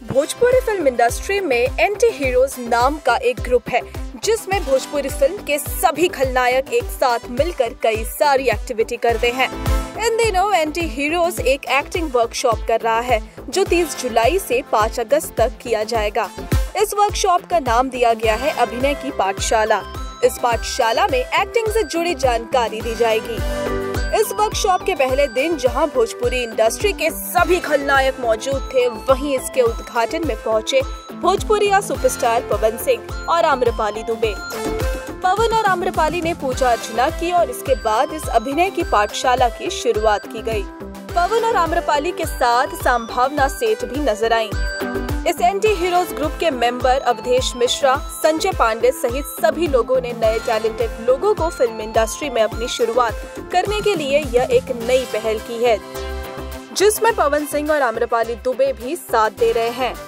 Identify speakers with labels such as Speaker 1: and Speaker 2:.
Speaker 1: Bhojpuri film industry में anti heroes नाम का एक ग्रुप है जिसमें भोजपुरी फिल्म के सभी खलनायक एक साथ मिलकर कई सारी एक्टिविटी करते हैं। इन दिनों एंटी हीरोज एक एक्टिंग वर्कशॉप कर रहा है जो 30 जुलाई से 5 अगस्त तक किया जाएगा। इस वर्कशॉप का नाम दिया गया है अभिनय की पाठशाला। इस पाठशाला में एक्टिंग से जुड़ी जानकारी दी जाएगी। इस वर्कशॉप के पहले दिन जहां भोजपुरी इंडस्ट्री के सभी खलनायक मौजूद थे, वहीं इसके उद्घाटन में पहुंचे भोजपुरिया सुपरस्टार पवन सिंह और आम्रपाली दुबे। पवन और आम्रपाली ने पूजा अर्चना की और इसके बाद इस अभिनय की पाठशाला की शुरुआत की गई। पवन और आम्रपाली के साथ संभावना सेठ भी नजर आईं। इस एंटी हीरोज ग्रुप के मेंबर अवधेश मिश्रा, संजय पांडे सहित सभी लोगों ने नए टैलेंटेड लोगों को फिल्म इंडस्ट्री में अपनी शुरुआत करने के लिए यह एक नई पहल की है, जिसमें पवन सिंह और आम्रपाली दुबे भी साथ दे रहे हैं।